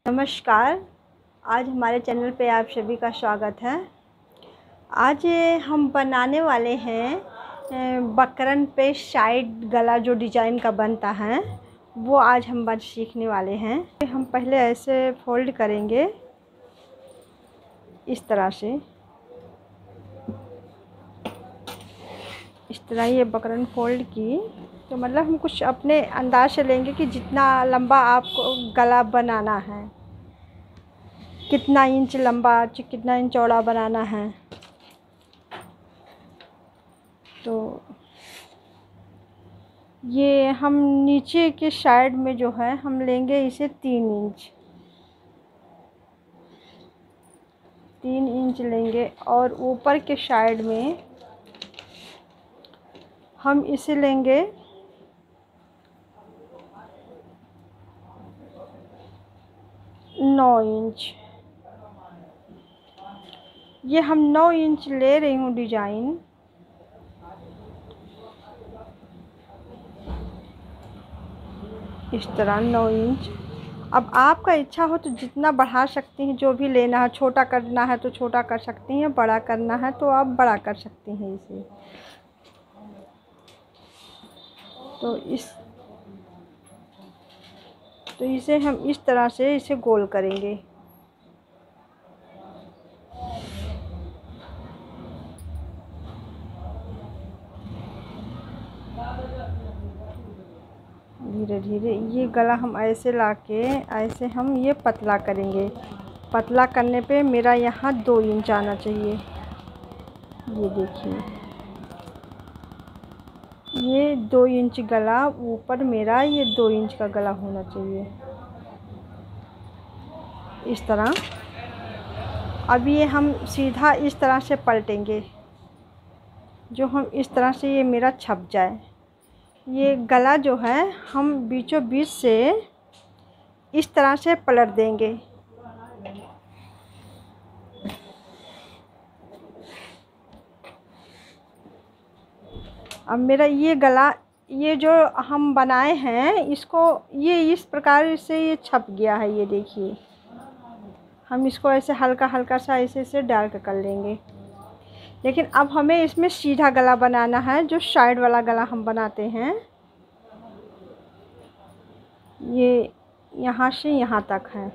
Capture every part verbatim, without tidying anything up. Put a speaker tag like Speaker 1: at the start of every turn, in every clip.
Speaker 1: नमस्कार। आज हमारे चैनल पे आप सभी का स्वागत है। आज हम बनाने वाले हैं बकरन पे साइड गला जो डिज़ाइन का बनता है वो आज हम बन सीखने वाले हैं। हम पहले ऐसे फोल्ड करेंगे इस तरह से, इस तरह ये बकरन फोल्ड की तो मतलब हम कुछ अपने अंदाज से लेंगे कि जितना लंबा आपको गला बनाना है, कितना इंच लंबा कितना इंच चौड़ा बनाना है। तो ये हम नीचे के साइड में जो है हम लेंगे इसे तीन इंच तीन इंच लेंगे और ऊपर के साइड में हम इसे लेंगे नौ इंच। ये हम नौ इंच ले रही हूँ डिज़ाइन। इस तरह नौ इंच। अब आपका इच्छा हो तो जितना बढ़ा सकती हैं, जो भी लेना है, छोटा करना है तो छोटा कर सकती हैं, बड़ा करना है तो आप बड़ा कर सकती हैं इसे। तो इस तो इसे हम इस तरह से इसे गोल करेंगे। धीरे धीरे ये गला हम ऐसे लाके ऐसे हम ये पतला करेंगे। पतला करने पे मेरा यहाँ दो इंच आना चाहिए। ये देखिए, ये दो इंच गला ऊपर मेरा ये दो इंच का गला होना चाहिए इस तरह। अब ये हम सीधा इस तरह से पलटेंगे, जो हम इस तरह से ये मेरा छप जाए। ये गला जो है हम बीचों बीच से इस तरह से पलट देंगे। अब मेरा ये गला, ये जो हम बनाए हैं इसको, ये इस प्रकार से ये छप गया है। ये देखिए, हम इसको ऐसे हल्का हल्का सा ऐसे ऐसे डार्क कर लेंगे। लेकिन अब हमें इसमें सीधा गला बनाना है, जो साइड वाला गला हम बनाते हैं। ये यहाँ से यहाँ तक है।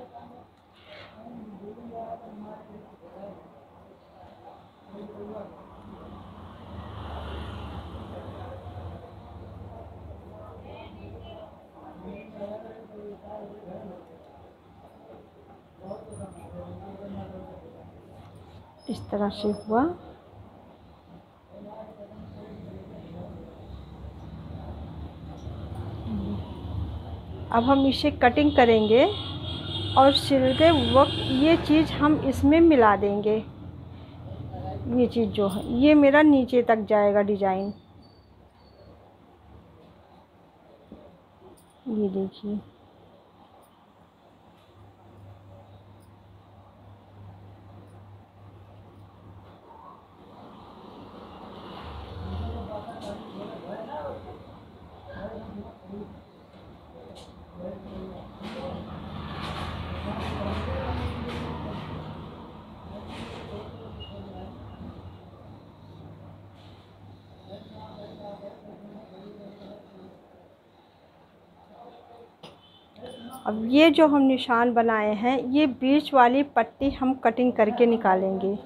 Speaker 1: इस तरह से हुआ। अब हम इसे कटिंग करेंगे और सिलते वक्त ये चीज़ हम इसमें मिला देंगे। ये चीज़ जो है ये मेरा नीचे तक जाएगा डिज़ाइन। ये देखिए, अब ये जो हम निशान बनाए हैं ये बीच वाली पट्टी हम कटिंग करके निकालेंगे।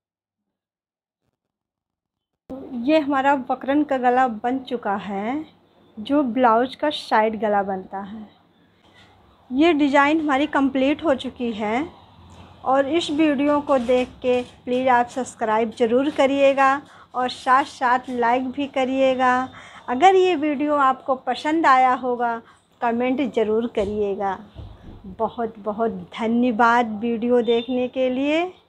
Speaker 1: ये हमारा बकरन का गला बन चुका है। जो ब्लाउज का साइड गला बनता है। ये डिज़ाइन हमारी कंप्लीट हो चुकी है और इस वीडियो को देख के प्लीज़ आप सब्सक्राइब ज़रूर करिएगा और साथ साथ लाइक भी करिएगा। अगर ये वीडियो आपको पसंद आया होगा कमेंट ज़रूर करिएगा। बहुत बहुत धन्यवाद वीडियो देखने के लिए।